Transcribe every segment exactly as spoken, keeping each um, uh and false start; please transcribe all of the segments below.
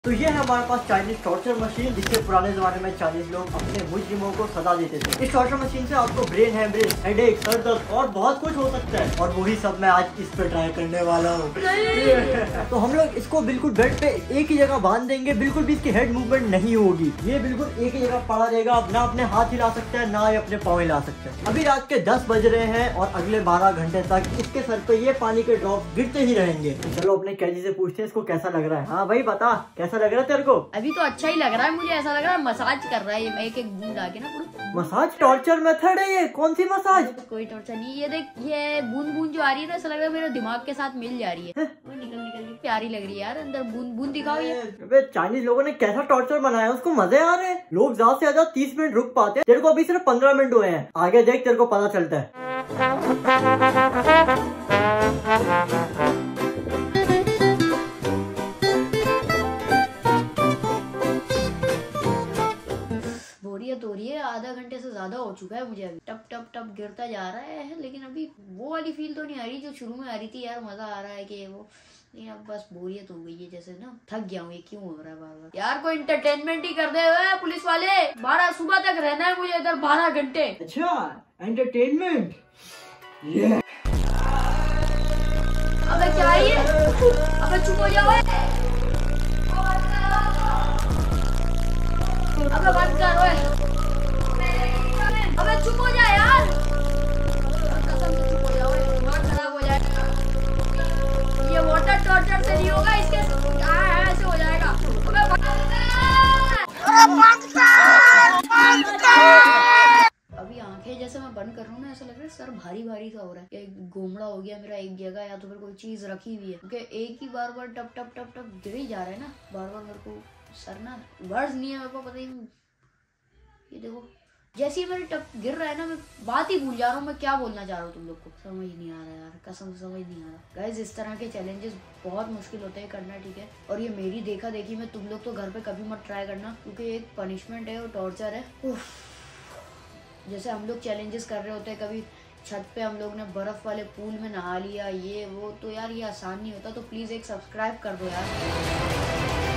तो ये है हमारे पास चाइनीज टॉर्चर मशीन, जिसके पुराने जमाने में चाइनीज लोग अपने मुजरिमों को सजा देते थे। इस टॉर्चर मशीन से आपको ब्रेन हेमरेज, हेडेक, सर दर्द और बहुत कुछ हो सकता है, और वही सब मैं आज इस पे ट्राई करने वाला हूँ। तो हम लोग इसको बिल्कुल बेड पे एक ही जगह बांध देंगे, बिल्कुल भी इसकी हेड मूवमेंट नहीं होगी। ये बिल्कुल एक ही जगह पड़ा रहेगा, ना अपने हाथ हिला सकता है ना ही अपने पाँव हिला सकता है। अभी रात के दस बज रहे हैं और अगले बारह घंटे तक इसके सर पे ये पानी के ड्रॉप गिरते ही रहेंगे। चलो अपने कैदी से पूछते हैं इसको कैसा लग रहा है। हाँ भाई बता, कैसा लग रहा है तेरे को? अभी तो अच्छा ही लग रहा है मुझे, ऐसा लग रहा है मसाज कर रहा है ये, एक एक बूंद आके ना। मसाज टॉर्चर मेथड है ये? कौन सी मसाज? तो कोई टॉर्चर नहीं, ये देख ये बूंद बूंद जो आ रही है ना, ऐसा लग रहा है मेरे दिमाग के साथ मिल जा रही है। वो निकल निकल के प्यारी लग रही है यार, अंदर बूंद बूंद दिखाओ ये। अबे चाइनीज लोगों ने कैसा टॉर्चर बनाया है, उसको मजे आ रहे हैं। लोग ज्यादा से ज्यादा तीस मिनट रुक पाते हैं, तेरे को अभी सिर्फ पंद्रह मिनट हुए हैं। आगे देख तेरे को पता चलता है। बोरियत हो रही है, आधा घंटे से ज्यादा हो चुका है मुझे। अभी टप टप टप गिरता जा रहा है, लेकिन अभी वो वाली फील तो नहीं आ रही जो शुरू में आ रही थी। यार मजा आ रहा है कि वो, नहीं अब बस बोरियत हो गई है, जैसे ना थक गया हूँ। ये क्यों हो रहा है बार बार? यार कोई इंटरटेनमेंट ही कर दे हुए पुलिस वाले। बारह सुबह तक रहना है मुझे इधर, बारह घंटे। अच्छा एंटरटेनमेंट। ये अबे क्या है ये? अबे चुप हो जाओ। अबे बंद कर ओए। अबे चुप हो जा यार, कसम से चुप हो जाओ, दिमाग खराब हो जाएगा। ये वाटर टॉर्चर से नहीं होगा, इसके ऐसे हो जाएगा। अबे बंद कर। अभी आंखें जैसे मैं बंद कर रहा हूँ ना, ऐसा लग रहा है सर भारी भारी सा हो रहा है, एक गोमड़ा हो गया मेरा एक जगह, या तो फिर कोई चीज रखी हुई है, क्योंकि एक ही बार बार टप टप टप टप गिर ही जा रहा है ना बार बार। मेरे को सर ना वर्ड्स नहीं है मेरे को, पता ही नहीं। ये देखो जैसे ही मेरे टप गिर रहा है ना, मैं बात ही भूल जा रहा हूँ मैं क्या बोलना चाह रहा हूँ। तुम लोग को समझ नहीं आ रहा यार, कसम से समझ नहीं आ रहा। गाइस इस तरह के चैलेंजेस बहुत मुश्किल होते हैं करना, ठीक है। और ये मेरी देखा देखी में तुम लोग तो घर पे कभी मत ट्राई करना, क्योंकि एक पनिशमेंट है और टॉर्चर है। जैसे हम लोग चैलेंजेस कर रहे होते हैं, कभी छत पे हम लोग ने बर्फ वाले पूल में नहा लिया, ये वो, तो यार ये आसान नहीं होता। तो प्लीज एक सब्सक्राइब कर दो यार।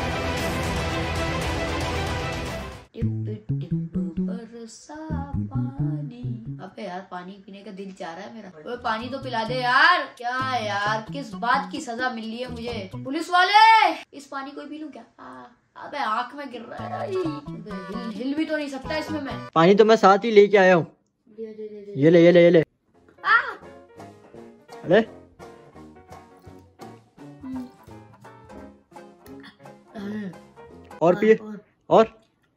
पानी, अबे यार पानी पीने का दिल चाह रहा है मेरा। ओए पानी तो पिला दे यार। क्या है यार, किस बात की सजा मिल रही है मुझे? पुलिस वाले, इस पानी को पी लूं क्या? आ, अबे आंख में गिर रहा है। हिल, हिल भी तो नहीं सकता इसमें मैं। पानी तो मैं साथ ही लेके आया हूँ। ये ले ये ले ये ले। अरे और पिए और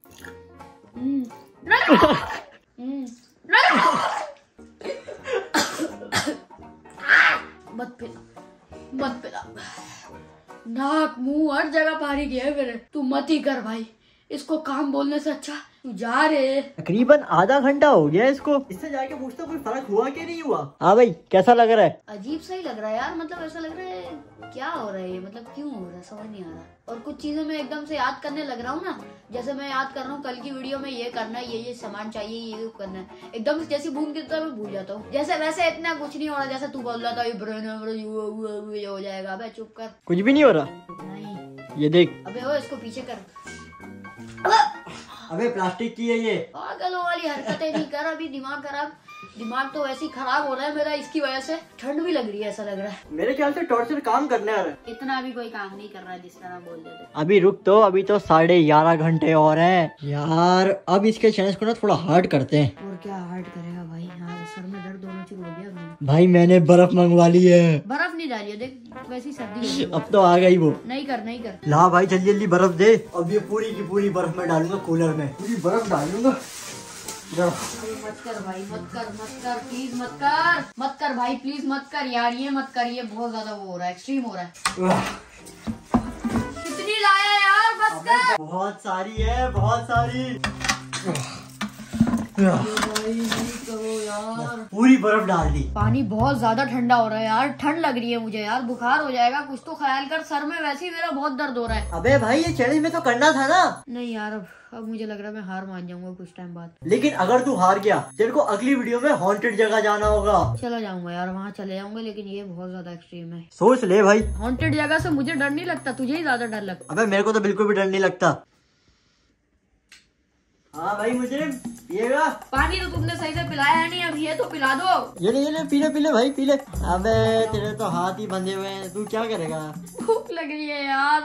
मत पिला मत पिला, नाक मुंह हर जगह पानी गया है मेरे। तू मत ही कर भाई, इसको काम बोलने से अच्छा तू जा रे। तकरीबन आधा घंटा हो गया इसको, इससे जाके पूछता कोई फर्क हुआ कि नहीं हुआ। हाँ भाई कैसा लग रहा है? अजीब सा ही लग रहा है यार, मतलब ऐसा लग रहा है क्या हो रहा है ये, मतलब क्यों हो रहा है समझ नहीं आ रहा। और कुछ चीजें मैं एकदम से याद करने लग रहा हूँ ना, जैसे मैं याद कर रहा हूँ कल की वीडियो में ये करना है, ये ये सामान चाहिए, ये करना है, एकदम से जैसी बूंद गिरता है मैं भूल जाता हूँ। जैसे वैसे इतना कुछ नहीं हो रहा जैसे तू बोल रहा था ये हो जाएगा। अबे चुप कर, कुछ भी नहीं हो रहा। नहीं ये देख। अबे वो इसको पीछे कर। अबे प्लास्टिक की है ये। पागलों वाली हरकतें नहीं कर, अभी दिमाग खराब, दिमाग तो वैसे ही खराब हो रहा है मेरा इसकी वजह से। ठंड भी लग रही है ऐसा लग रहा है। मेरे ख्याल से टॉर्चर काम करने आ रहा है। इतना भी कोई काम नहीं कर रहा है जिस तरह बोल देते। अभी रुक तो, अभी तो साढ़े ग्यारह घंटे और हैं यार। अब इसके चैलेंज को ना थोड़ा हार्ड करते हैं। और क्या हार्ड करेगा भाई? हाँ सर में दर्द होना शुरू हो गया भाई। मैंने बर्फ मंगवा ली है। बर्फ नहीं डाली है, देख वैसी सर्दी है। अब तो आ गई वो। नहीं कर नहीं कर। ला भाई जल्दी जल्दी बर्फ दे। अब ये पूरी की पूरी बर्फ में डालूंगा, कूलर में पूरी बर्फ डालूंगा। मत कर भाई मत कर मत कर प्लीज मत कर मत कर भाई प्लीज मत कर यार, ये मत कर, ये बहुत ज्यादा वो हो रहा है, एक्सट्रीम हो रहा है। कितनी लाया यार, बस कर। बहुत सारी है, बहुत सारी। करो यार, पूरी बर्फ डाल दी। पानी बहुत ज्यादा ठंडा हो रहा है यार, ठंड लग रही है मुझे यार, बुखार हो जाएगा। कुछ तो ख्याल कर, सर में वैसे ही मेरा बहुत दर्द हो रहा है। अबे भाई ये चैलेंज में तो करना था ना। नहीं यार, अब अब मुझे लग रहा है मैं हार मान जाऊंगा कुछ टाइम बाद। लेकिन अगर तू हार गया तेरे को अगली वीडियो में हॉन्टेड जगह जाना होगा। चला जाऊंगा यार, वहाँ चले जाऊंगा, लेकिन ये बहुत ज्यादा एक्सट्रीम है। सोच ले भाई। हॉन्टेड जगह से मुझे डर नहीं लगता, तुझे ही ज्यादा डर लगता। अबे मेरे को तो बिल्कुल भी डर नहीं लगता। हाँ भाई मुझे पिएगा पानी तो तुमने सही से पिलाया है नहीं, अब ये तो पिला दो। ये ले ये ले पी ले पी ले भाई पी ले। अबे तेरे तो हाथ ही बंधे हुए हैं, तू क्या करेगा। भूख लग रही है यार।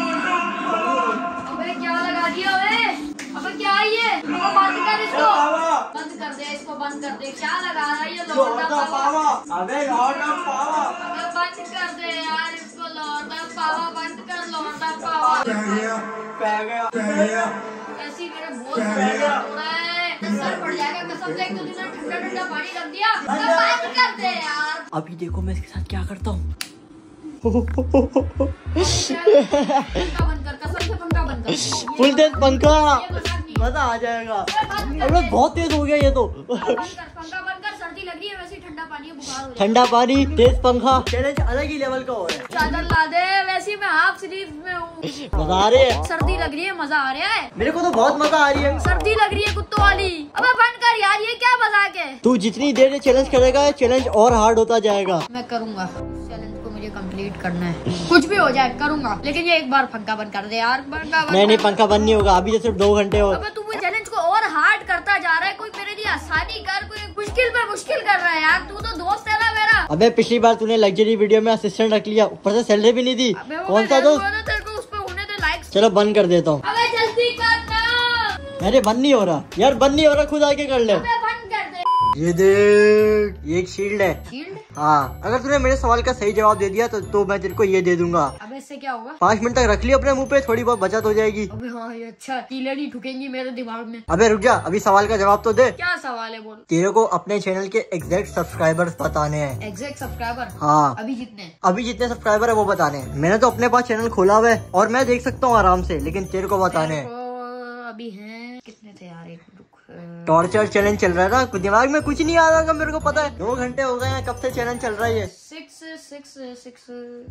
अबे क्या लगा दिया अबे, अबे क्या है ये, अबे बंद कर इसको, बंद कर दे इसको, बंद कर दे। क्या लगा रहा है ये लौटा पावा। अबे लौटा पावा, अबे बंद कर दे यार इसको, लौटा पावा बंद कर, लौटा पावा। पै गया ऐसी मेरे बहुत सर दर्द हो रहा है, सर पड़ जाएगा कसम से। एक तो तूने ठंडा ठंडा पानी रख दिया, बंद कर दे यार। अभी देखो मैं इसके साथ क्या करता हूँ। पंखा बंद कर, कसम से पंखा बंद कर, फुल तेज पंखा, ये मजाक नहीं। मजा आ जाएगा। अबे बहुत तेज हो गया ये तो। पंखा बंद कर, सर्दी लग रही है, वैसे ही ठंडा पानी है, बुखार हो जाएगा। ठंडा पानी तेज पंखा, चैलेंज अलग ही लेवल का हो रहा है। चादर ला दे, वैसे ही मैं हाफ स्लीव में हूँ। मजा आ रही है, सर्दी लग रही है, मजा आ रहा है। मेरे को तो बहुत मजा आ रही है। सर्दी लग रही है कुत्तों वाली। अबे बंद कर यार, ये क्या मजाक है। तू जितनी देर ये चैलेंज करेगा चैलेंज और हार्ड होता जाएगा। मैं करूँगा चैलेंज को, मुझे कंप्लीट करना है, कुछ भी हो जाए करूँगा, लेकिन ये एक बार पंखा बंद कर दे यार, पंखा बंद। नहीं नहीं पंखा बंद नहीं होगा, अभी तो सिर्फ दो घंटे हो। अबे तू वो चैलेंज को और हार्ड करता जा रहा है, कोई मेरे लिए आसानी कर, कोई मुश्किल पे मुश्किल कर रहा है यार। तू तो दोस्त है ना मेरा। अबे पिछली बार तूने लग्जरी वीडियो में असिस्टेंट रख लिया, ऊपर से सैलरी भी नहीं दी। कौन सा दोस्त। तेरे को उस पे होने दे लाइक्स। चलो बंद कर देता हूँ। अबे जल्दी कर ना। अरे बंद नहीं हो रहा यार, बंद नहीं हो रहा, खुद आके कर ले। अबे बंद कर दे। ये देख, ये एक शील्ड है। शील्ड? हाँ, अगर तूने मेरे सवाल का सही जवाब दे दिया तो, तो मैं तेरे को ये दे दूंगा। अबे इससे क्या होगा? पाँच मिनट तक रख लियो अपने मुंह पे, थोड़ी बहुत बचत हो जाएगी। अबे हाँ ये अच्छा, कीले नहीं ठुकेंगी मेरे दिमाग में। अबे रुक जा, अभी सवाल का जवाब तो दे। क्या सवाल है बोल। तेरे को अपने चैनल के एग्जैक्ट सब्सक्राइबर्स बताने हैं। Exact subscriber? हाँ। अभी जितने अभी जितने सब्सक्राइबर है वो बताने हैं। मैंने तो अपने पास चैनल खोला हुआ है और मैं देख सकता हूँ आराम से, लेकिन तेरे को बताने हैं। अभी हैं कितने थे यार, एक टॉर्चर चैलेंज चल रहा है ना, दिमाग में कुछ नहीं आ रहा, मेरे को पता है। दो घंटे हो गए हैं, कब से चैलेंज चल रहा है ये। Six six six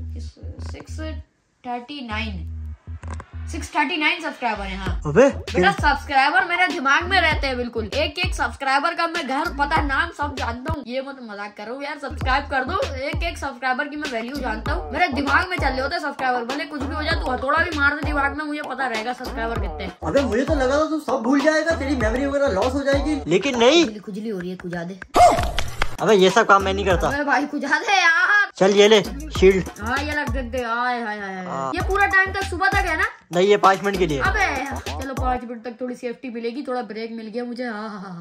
six thirty nine six thirty nine subscriber है। हाँ अबे बेटा, सब्सक्राइबर मेरे दिमाग में रहते हैं बिल्कुल, एक एक सब्सक्राइबर का मैं घर पता नाम सब जानता हूँ। ये मत मजाक करो यार, सब्सक्राइब कर दो। एक एक सब्सक्राइबर की मैं वैल्यू जानता हूँ, मेरे दिमाग में चल रहे होते सब्सक्राइबर। भले कुछ भी हो जाए, तू हथौड़ा भी मार दे दिमाग में, मुझे पता रहेगा सब्सक्राइबर कितने। अबे मुझे तो लगा था तू सब भूल जाएगा, तेरी मेमोरी वगैरह लॉस हो जाएगी, लेकिन नहीं। खुजली हो रही है, खुजा दे। अबे ये सब काम मैं नहीं करता। अबे भाई खुजा दे यार। चल ये ले शील्ड। हाँ ये लग दे, हाय हाय हाय। ये पूरा टाइम तक सुबह तक है ना? नहीं ये पाँच मिनट के लिए। अबे चलो पाँच मिनट तक थोड़ी सेफ्टी मिलेगी, थोड़ा ब्रेक मिल गया मुझे। हाँ हाँ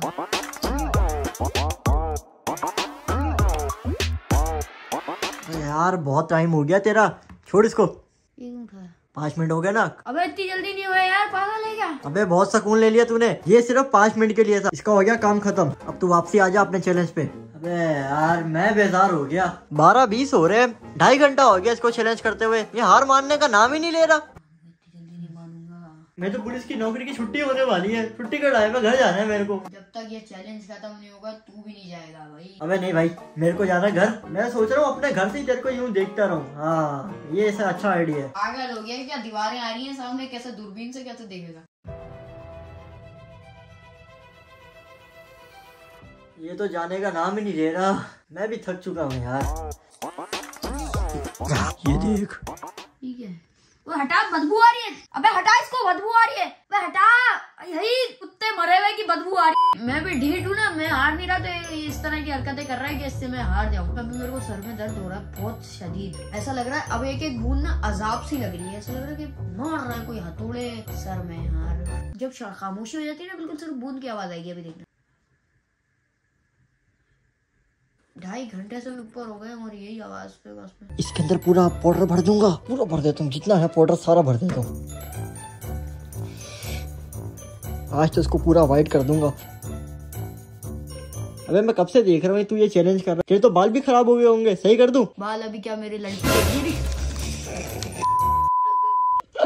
हाँ यार बहुत टाइम हो गया तेरा, छोड़ इसको। ये पाँच मिनट हो गए ना। अबे इतनी जल्दी नहीं हुआ यार, पागल है क्या? अबे बहुत सुकून ले लिया तूने, ये सिर्फ पाँच मिनट के लिए था, इसका हो गया काम खत्म। अब तू वापसी आ जा अपने चैलेंज पे। अबे यार मैं बेजार हो गया, बारह बीस हो रहे हैं, ढाई घंटा हो गया इसको चैलेंज करते हुए, ये हार मानने का नाम ही नहीं ले रहा। मैं तो पुलिस की नौकरी की छुट्टी होने वाली है, छुट्टी का टाइम है, घर जाना है मेरे को। जब तक ये चैलेंज खत्म नहीं होगा तू भी नहीं जाएगा भाई। अबे नहीं भाई, मेरे को जाना है घर। मैं सोच रहा हूँ अपने घर से ही तेरे को यूँ देखता रहूँ। हाँ ये ऐसा अच्छा आइडिया है। पागल हो गया क्या? दीवारें आ रही हैं सामने, कैसे दूरबीन से कैसे देखेगा? ये तो जाने का नाम ही नहीं ले रहा, मैं भी थक चुका हूँ यार। ये देख, ठीक है वो हटा, बदबू आ रही है। अबे हटा इसको, बदबू आ रही है। अबे हटा, यही कुत्ते मरे हुए की बदबू आ रही है। मैं भी ढीठ हूँ ना, मैं हार नहीं रहा, तो इस तरह की हरकतें कर रहा है कि इससे मैं हार जाऊँ। अभी मेरे को सर में दर्द हो रहा है बहुत शदीद, ऐसा लग रहा है अब एक एक बूंद ना अजाब सी लग रही है, ऐसा लग रहा है कि मार रहा है कोई हथौड़े सर में यार। जब खामोशी हो जाती है ना, बिल्कुल सिर्फ बूंद की आवाज आएगी। अभी देखना, ढाई घंटे से ऊपर हो गए और यही आवाज पे बस में। इसके अंदर पूरा पाउडर भर दूंगा, पूरा भर देता हूँ, जितना है पाउडर सारा भर देता हूँ। आज तो इसको पूरा वाइट कर दूंगा। अबे मैं कब से देख रहा हूँ तू ये चैलेंज कर रहा है, तेरे तो बाल भी खराब हो गए होंगे, सही कर दूं? बाल अभी क्या मेरी लड़की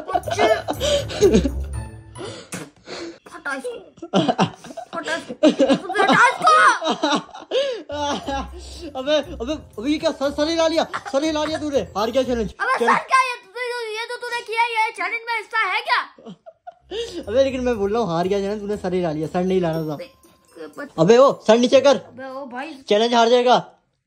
हटा इसको, हटा इसको। क्या सर सर हिला लिया, सर हिला लिया तूने, हार गया चैलेंज। अबे सर क्या ये तू, ये तो तूने किया, ये चैलेंज में हिस्सा है क्या? अबे लेकिन मैं बोल रहा हूँ हार गया चैलेंज, तूने सर हिला लिया, सर नहीं लाना था। अबे वो सर नीचे कर, अबे ओ भाई चैलेंज हार जाएगा।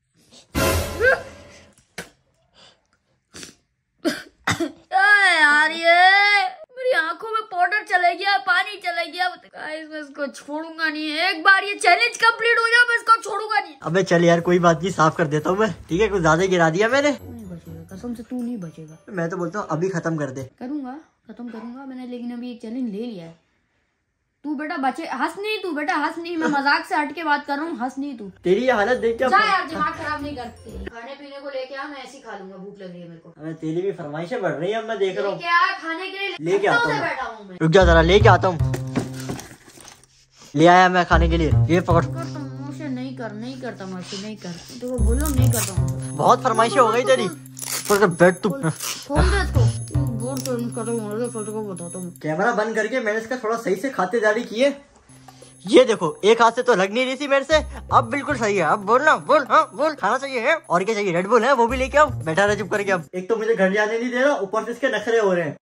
यार ये मेरी आंखों में पाउडर चला गया, पानी चला गया। गाइस मैं इसको छोड़ूंगा नहीं, एक बार ये चैलेंज कंप्लीट हो जाए मैं इसको छोड़ूंगा नहीं। अबे चल यार कोई बात नहीं, साफ कर देता हूँ मैं, ठीक है, कुछ ज्यादा गिरा दिया मैंने। तू नहीं बचेगा, कसम से तू नहीं बचेगा। मैं तो बोलता हूँ अभी खत्म कर दे। करूंगा, खत्म करूंगा मैंने, लेकिन अभी एक चैलेंज ले लिया है। तू बेटा बचे, हंस नहीं, तू बेटा हंस नहीं, मैं मजाक से हट के बात कर रहा हूँ, हंस नहीं तू। तेरी ये हालत देख के जा यार, दिमाग खराब नहीं करते। खाने पीने को लेके आ, मैं ऐसे ही खा लूंगा, भूख लग रही है मेरे को। अबे तेरी भी फरमाइशें बढ़ रही है, अब मैं देख रहा हूँ। क्या खाने के लिए लेके आता हूँ, बैठा हूँ मैं। रुक जा जरा, लेके आता हूँ। ले आया मैं खाने के लिए, ये पकड़। मुझे नहीं कर, नहीं करता मुझसे, नहीं कर, तो बोलो नहीं करता हूँ। बहुत फरमाइशें हो गई तेरी, बैठ तू। फोन दे इसको, बहुत चैलेंज कर रहा हूँ, फोटो को बताता हूँ। कैमरा बंद करके मैंने इसका थोड़ा सही से खातिरदारी की है। ये देखो एक हाथ से तो लग नहीं रही थी मेरे से, अब बिल्कुल सही है। अब बोल ना, बोल, हाँ बोल, खाना चाहिए है और क्या चाहिए, रेड बुल है वो भी लेके आओ। बैठा रहा चुप करके। अब एक तो मुझे घर जाने नहीं दे रहा, ऊपर से इसके नखरे हो रहे हैं।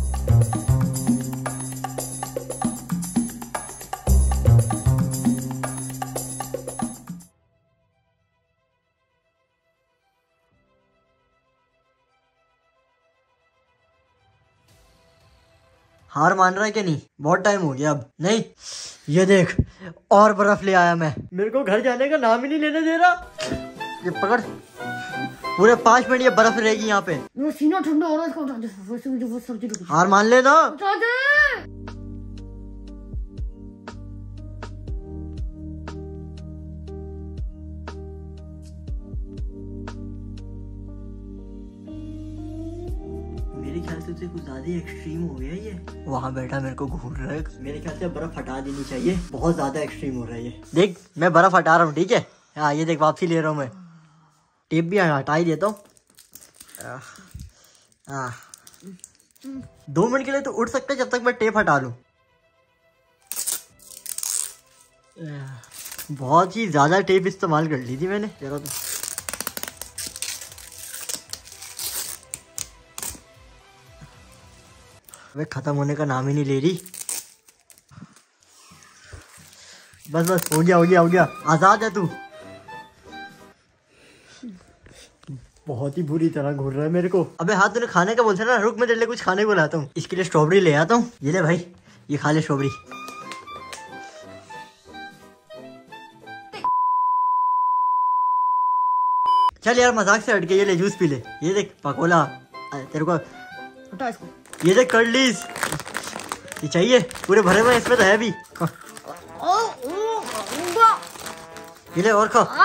हार मान रहा है कि नहीं? बहुत टाइम हो गया अब नहीं। ये देख और बर्फ ले आया मैं, मेरे को घर जाने का नाम ही नहीं लेने दे रहा। ये पकड़, पूरे पाँच मिनट ये बर्फ रहेगी यहाँ पे। सीना ठंडा हो रहा है। हार मान ले ना। मेरे ख्याल से उसे कुछ ज्यादा एक्सट्रीम हो गया ये। वहाँ बैठा मेरे को घूर रहा है, मेरे ख्याल से बर्फ हटा देनी चाहिए, बहुत ज्यादा एक्सट्रीम हो रहा है ये। देख मैं बर्फ हटा रहा हूँ, ठीक है। हाँ ये देख वापसी ले रहा हूँ मैं, टेप भी हटा ही देता हूँ। हाँ दो मिनट के लिए तो उठ सकता है जब तक मैं टेप हटा लूँ। बहुत ही ज्यादा टेप इस्तेमाल कर ली थी मैंने जरा तो। वे खत्म होने का नाम ही नहीं ले रही। बस बस हो गया हो गया हो गया, आजाद है तू। बहुत ही बुरी तरह घूर रहा है मेरे को। अबे हाथ तूने खाने का बोलता ना, रुक मैं तेरे लिए कुछ खाने को लाता हूँ। इसके लिए स्ट्रॉबेरी ले आता हूँ, ये ले भाई, ये खा ले स्ट्रॉबेरी। चल यार मजाक से हट के ये ले जूस पी ले। ये देख पकोला तेरे को, हटा इसको। ये देख कर्लीज, ये चाहिए, पूरे भरे हुए इसमें तो है भी। ये ले और खा।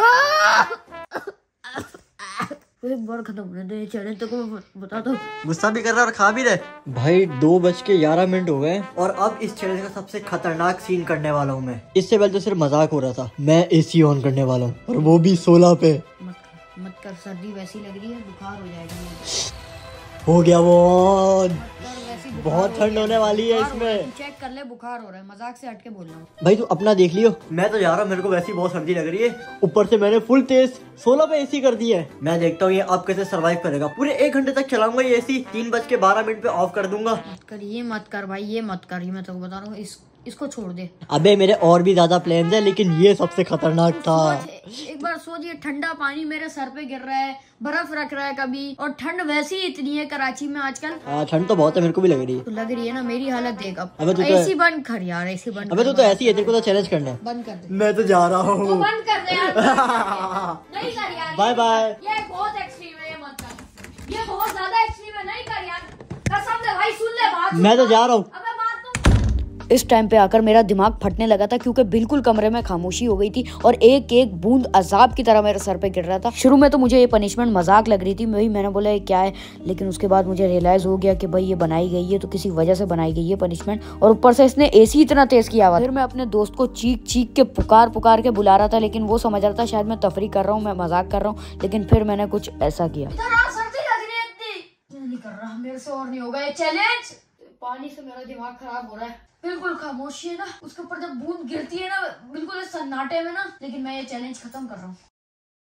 एक बार खत्म होने दे चैलेंज, तो बता दो। गुस्सा भी कर रहा है और खा भी रहे। भाई दो बज के ग्यारह मिनट हो गए और अब इस चैलेंज का सबसे खतरनाक सीन करने वाला हूँ मैं। इससे पहले तो सिर्फ मजाक हो रहा था, मैं एसी ऑन करने वाला हूँ और वो भी सोलह पे। मत कर, मत कर, सर्दी वैसी लग रही है, बुखार हो जाएगा। हो गया वो, बहुत ठंड होने वाली है इसमें। चेक कर ले, बुखार हो रहा है, मजाक से हट के बोल रहा हूँ। भाई तू अपना देख लियो, मैं तो जा रहा हूँ, मेरे को वैसे ही बहुत सर्दी लग रही है। ऊपर से मैंने फुल तेज सोलह पे एसी कर दी है। मैं देखता हूँ ये अब कैसे सरवाइव करेगा। पूरे एक घंटे तक चलाऊंगा ये एसी, तीन बज के बारह मिनट पे ऑफ कर दूंगा। मत कर, ये मत कर भाई, ये मत कर, ये मैं तेको बता रहा हूँ, इस इसको छोड़ दे। अबे मेरे और भी ज्यादा प्लान्स हैं, लेकिन ये सबसे खतरनाक था। एक बार सोच, ये ठंडा पानी मेरे सर पे गिर रहा है, बर्फ रख रहा है कभी, और ठंड वैसी इतनी है कराची में आजकल। हाँ ठंड तो बहुत है, मेरे को भी लग रही है। तो लग रही है ना, मेरी हालत देख अब। अबे तू तो एसी बंद कर यार, एसी बंद। अबे तू तो ऐसी है, तेरे को तो चैलेंज करना है। बंद कर दे। मैं तो जा रहा हूँ, बंद कर दे यार। नहीं कर यार, बाय बाय। ये बहुत एक्सट्रीम है, ये मत कर, ये बहुत ज्यादा एक्सट्रीम है, नहीं कर यार, कसम से भाई। सुन ले बात, मैं तो जा रहा हूँ। इस टाइम पे आकर मेरा दिमाग फटने लगा था, क्योंकि बिल्कुल कमरे में खामोशी हो गई थी और एक एक बूंद अजाब की तरह मेरे सर पे गिर रहा था। शुरू में तो मुझे ये पनिशमेंट मजाक लग रही थी, वही मैंने बोला ये क्या है, लेकिन उसके बाद मुझे रियलाइज हो गया कि भाई ये बनाई गई है तो किसी वजह से बनाई गई है पनिशमेंट। और ऊपर से इसने एसी इतना तेज किया हुआ। फिर मैं अपने दोस्त को चीख चीख के पुकार पुकार के बुला रहा था, लेकिन वो समझ रहा था शायद मैं तफरी कर रहा हूँ, मैं मजाक कर रहा हूँ, लेकिन फिर मैंने कुछ ऐसा किया। नहीं कर रहा, मेरे से और नहीं होगा ये चैलेंज। पानी से मेरा दिमाग खराब हो रहा है। बिल्कुल खामोशी है ना, उसके ऊपर जब बूंद गिरती है ना, बिल्कुल सन्नाटे में ना, लेकिन मैं ये चैलेंज खत्म कर रहा हूँ।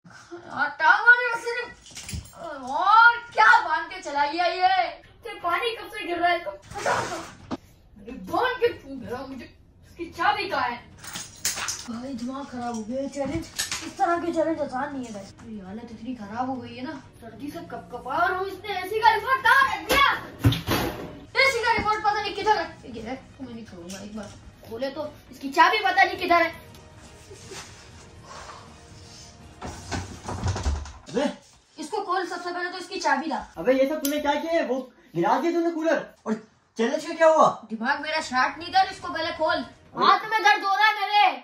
और क्या बांध के चलाई है ये? तो पानी कब से गिर रहा है? बांध के क्यों गिरा? मुझे इसकी चाबी कहाँ है? भाई दिमाग खराब हो गया। चैलेंज इस तरह के चैलेंज आसान नहीं है भाई। मेरी हालत इतनी खराब हो गई है ना, सर्दी से कप कपा रहा हूँ। इसने एसी का रिमोट कहाँ रख दिया? एसी का रिमोट पता नहीं किधर है। ये है तो मैं नहीं छोड़ूंगा। एक बार खोले तो इसकी चाबी पता नहीं किधर है। अबे इसको खोल, सबसे पहले तो इसकी चाबी ला। अबे ये सब तूने क्या किया है? वो गिरा दिया तूने कूलर। और चैलेंज का क्या हुआ? दिमाग मेरा शार्ट नहीं कर, इसको पहले खोल। हाथ में दर्द हो रहा है मेरे।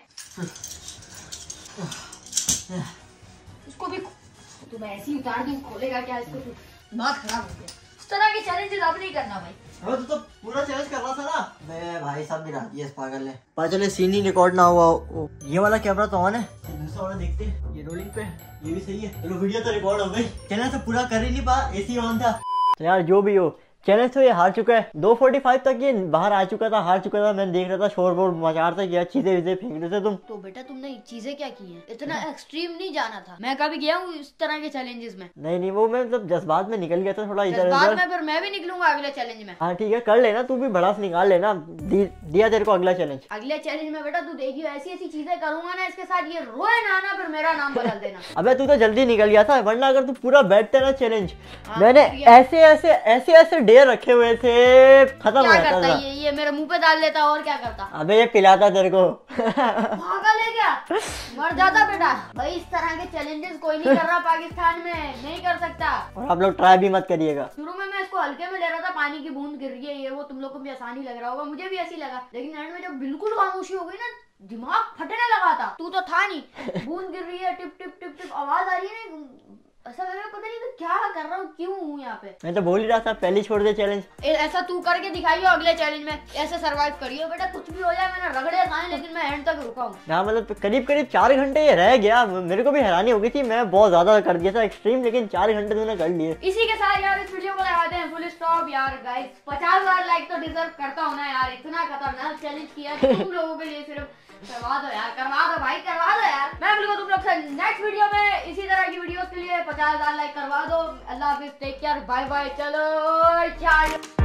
इसको भी तो मैं ऐसे ही उतार दूं, खोलेगा क्या इसको? तो दिमाग खराब हो गया। इस तरह के चैलेंजेस अब नहीं करना भाई। अबे तू तो पूरा चैलेंज कर रहा था ना। मैं भाई सब गिरा दिया इस पागल ने। पता चले सीन ही रिकॉर्ड ना हुआ। ओ, ये वाला कैमरा तो ऑन है, दूसरा वाला देखते हैं। ये रोलिंग पे, ये भी सही है। चलो वीडियो तो रिकॉर्ड हो गई। चैलेंज तो पूरा कर ही नहीं पा, एसी ऑन था। तो यार जो भी हो, चैलेंज तो ये हार चुका है। दो फोर्टी फाइव तक ये बाहर आ चुका था, हार चुका था। मैंने देख रहा था शोर वोर मचा रहा था कि यार चीजें विजें फेंक रहे थे तुम। तो बेटा तुमने चीजें क्या की हैं? इतना एक्सट्रीम नहीं जाना था। मैं कभी गया हूँ इस तरह के चैलेंजेस में? नहीं नहीं, वो मैं मतलब जज्बात में निकल गया था थोड़ा इधर बाद उधर। में फिर मैं भी निकलूंगा अगले चैलेंज में। हाँ ठीक है, कर लेना तू भी, भड़ास निकाल लेना। दी, दिया तेरे को अगला चैलेंज। अगले चैलेंज में बेटा तू देखियो ऐसी ऐसी चीजें करूंगा ना इसके साथ, ये रोए ना ना फिर मेरा नाम बदल देना। अबे तू तो जल्दी निकल गया था, वरना अगर तू पूरा बैठते ना चैलेंज, हाँ, मैंने ऐसे ऐसे ऐसे ऐसे डेयर रखे हुए थे, खत्म हो क्या जाता करता था। ये ये मेरे मुंह पे डाल देता और क्या करता? अबे ये पिलाता तेरे को। पागल है क्या? मर जाता बेटा। भाई इस तरह के चैलेंजेस कोई नहीं कर रहा पाकिस्तान में, नहीं कर सकता। और आप लोग ट्राई भी मत करिएगा। शुरू में मैं इसको हल्के में ले रहा था, पानी की बूंद गिर रही है ये वो, तुम लोग को भी आसानी लग रहा होगा, मुझे भी ऐसी लगा। लेकिन एंड में जब बिल्कुल खामोशी हो गई ना, दिमाग फटने लगा था। तू तो था नहीं, बूंद गिर रही है, टिप टिप टिप टिप आवाज आ रही है ना, ऐसा लग रहा है पता नहीं तो क्या कर रहा हूँ, क्यों हूँ यहाँ पे। मैं तो बोल ही रहा था पहले छोड़ दे चैलेंज। ऐसा तू करके दिखाइयो अगले चैलेंज में, ऐसे सरवाइव करियो बेटा। कुछ भी हो जाए, मैंने रगड़े खाए लेकिन मैं एंड तक रुका हूँ। हाँ मतलब करीब करीब चार घंटे ये रह गया। मेरे को भी हैरानी हो गई थी, मैं बहुत ज्यादा कर दिया था एक्सट्रीम, लेकिन चार घंटे तूने कर लिए। इसी के साथ यार इस वीडियो को लगाते हैं फुल स्टॉप। यार गाइस पचास हजार लाइक तो डिजर्व करता हूँ ना यार, इतना खतरनाक चैलेंज किया तुम लोगों के लिए। सिर्फ करवा दो यार, करवा दो भाई, करवा दो यार। मैं मिलूंगा तुम लोग से नेक्स्ट वीडियो में इसी तरह की वीडियोस के लिए। पचास हजार लाइक करवा दो। अल्लाह हाफिज, टेक केयर, बाय बाय। चलो चाय।